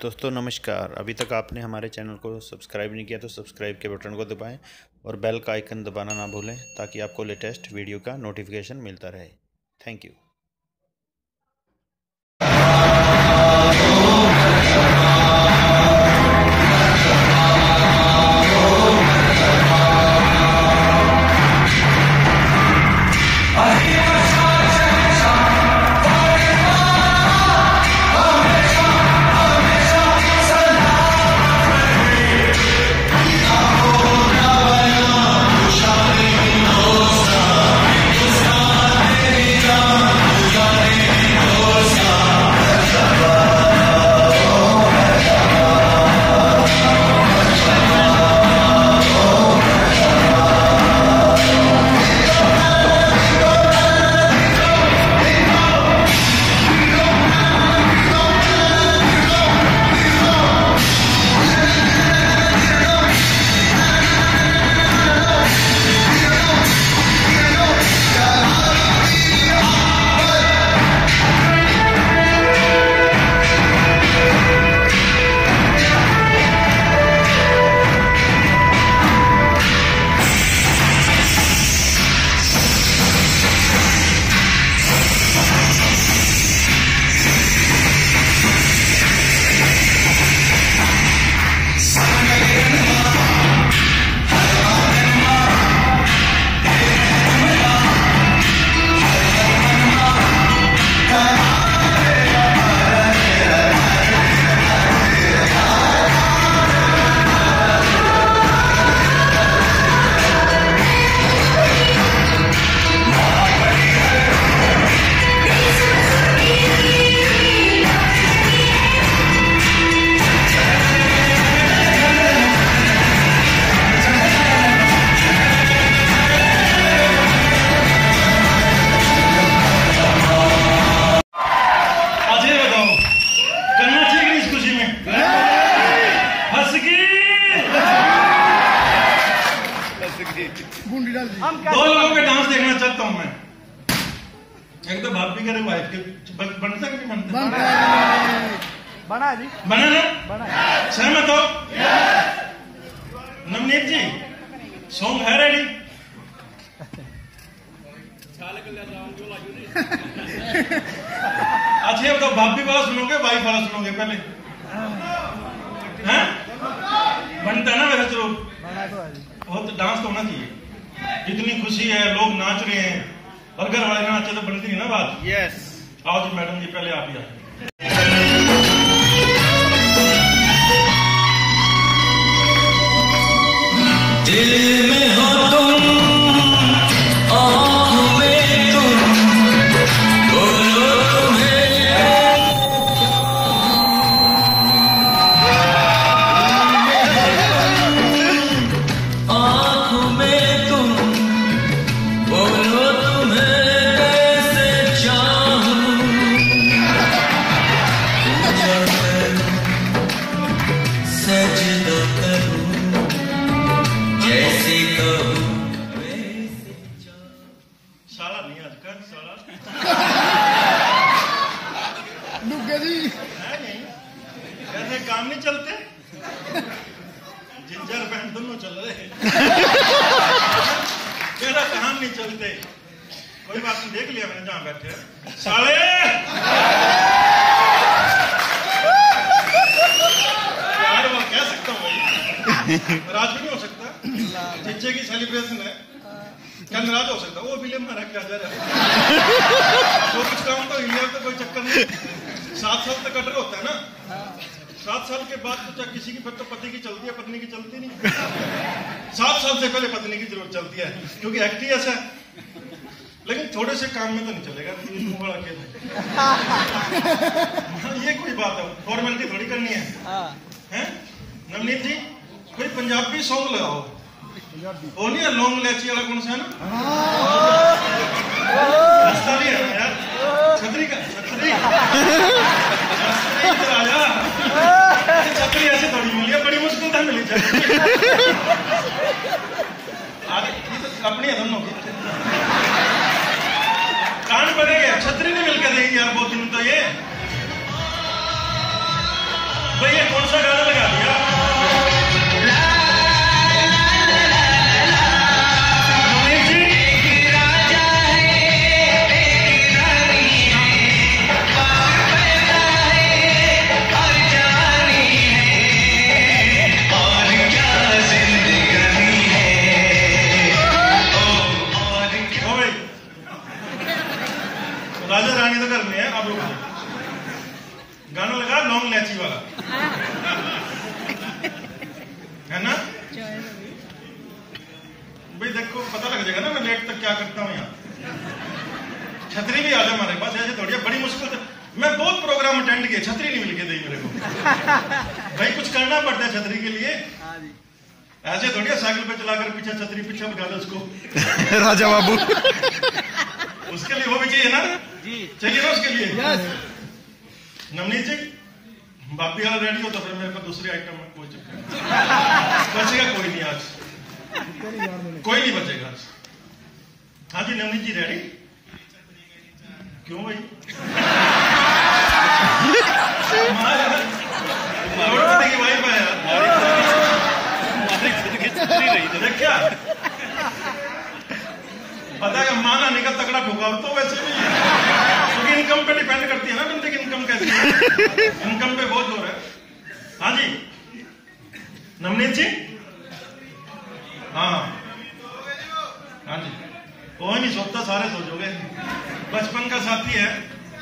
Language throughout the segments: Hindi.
दोस्तों नमस्कार। अभी तक आपने हमारे चैनल को सब्सक्राइब नहीं किया तो सब्सक्राइब के बटन को दबाएं और बेल का आइकन दबाना ना भूलें ताकि आपको लेटेस्ट वीडियो का नोटिफिकेशन मिलता रहे। Thank you. दो लोगों के डांस देखना चाहता हूं मैं। एक तो भाभी के वाइफ के बनता कि नहीं बनता? बना जी, बना ना? सहमत हो? नवनीत जी सॉन्ग है रेडी? अच्छा ये बताओ, भाभी वाला सुनोगे वाइफ वाला सुनोगे पहले? हैं? बनता ना मेरा? चलो बहुत डांस तो होना चाहिए। इतनी खुशी है, लोग नाच रहे हैं और घर वाले नाचे तो बनती नहीं ना बात। यस। आओ जी मैडम जी, पहले आप ही आए। दिल में हो तुम, आँखों में तुम, बोलो तुम्हें। आँखों में तुम, बोलो तुम्हें कैसे चाहूं। सजदा करूं जैसे कहूं वैसे चाहूं। साला नहीं आजकल साला डुग्गे जी है नहीं, ऐसे काम नहीं चलते। जिंजर बैंड दोनों चल रहे मेरा काम नहीं चलते। कोई बात नहीं, देख लिया मैंने जहां बैठे साले। यार वो कह सकता हूँ भाई, नाराज भी नहीं हो सकता। जिज्जे की सेलिब्रेशन है, क्या नाराज हो सकता? वो फिल्म में रख के आ जा रहा है। जो कुछ काम तो इंडिया तो कोई चक्कर नहीं। 7 साल तक कटर होता है ना। 7 साल के बाद तो किसी की तो पति की चलती है, पत्नी की चलती नहीं। 7 साल से पहले पत्नी की जरूरत चलती है क्योंकि एक्ट ही ऐसा है। लेकिन थोड़े से काम में तो नहीं चलेगा। बड़ा खेल है ये, कोई बात है, फॉर्मेलिटी थोड़ी करनी है। हैं नवनीत जी, कोई पंजाबी सॉन्ग लगाओ। वो नहीं है लौंग इलायची वाला, कौन सा है ना? रास्ता नहीं है यार, छतरी का छतरी आया। छतरी ऐसे थोड़ी मिली है, बड़ी मुश्किल था मिली छतरी। अपनी है दोनों की। कान पड़ेगा, छतरी नहीं मिलकर देगी यार बहुत दिन तो ये। भाई इलायची वाला, है ना भाई? देखो पता लग जाएगा ना मैं लेट तक क्या करता हूँ यहाँ। छतरी भी आ जाए हमारे पास, ऐसे थोड़ी बड़ी मुश्किल से मैं बहुत प्रोग्राम अटेंड किए, छतरी नहीं मिल के दी मेरे को। भाई कुछ करना पड़ता है छतरी के लिए, ऐसे थोड़ी साइकिल पे चलाकर पीछे छतरी पीछे बिठा लो उसको। राजा बाबू उसके लिए वो भी चाहिए ना जी, चाहिए ना उसके लिए। नवनीत जी बापी वाला रेडी हो तो फिर मेरे को दूसरी आइटम में कोई चक्कर बचेगा कोई नहीं आज, कोई नहीं बचेगा आज। हाँ जी नवनीत जी रेडी? क्यों भाई? करोड़पति की वाइफ है यार, देखा पता है माना निकल तगड़ा ठोका तो वैसे भी, क्योंकि इनकम पे डिपेंड करती है ना बंदे की इनकम कैसी है, इनकम पे बहुत जोर है। हाँ जी नवनीत जी, हाँ हाँ जी, कोई नहीं सोता, सारे सो जाओगे, बचपन का साथी है।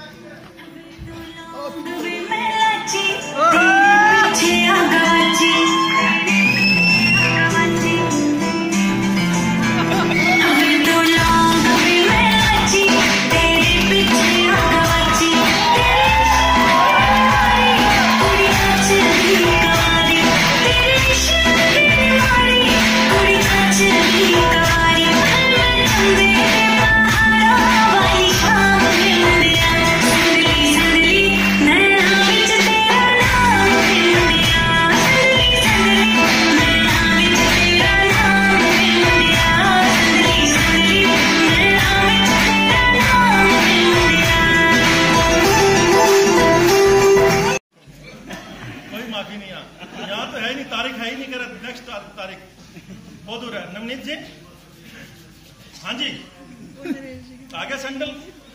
यहाँ तो है ही नहीं, तारीख है ही नहीं, कर नेक्स्ट तारीख बहुत दूर है। नवनीत जी, हाँ जी आ गया सैंडल।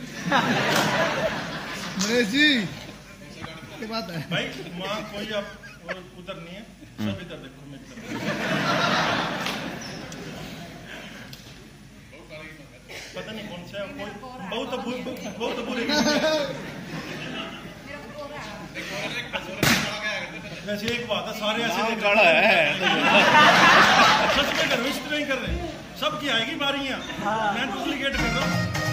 नरेश जी क्या बात है भाई? माँ कोई आप उधर नहीं है, सब इधर देखो, मेरी तरफ। पता नहीं कौन सा है, कोई बहुत बुरी। वैसे एक बात है, सारे ऐसे देख रहे हैं, सच में करो, इस तरह ही कर रहे हैं, सबकी आएगी बारियां, मैं डुप्लीकेट कर रहा हूँ।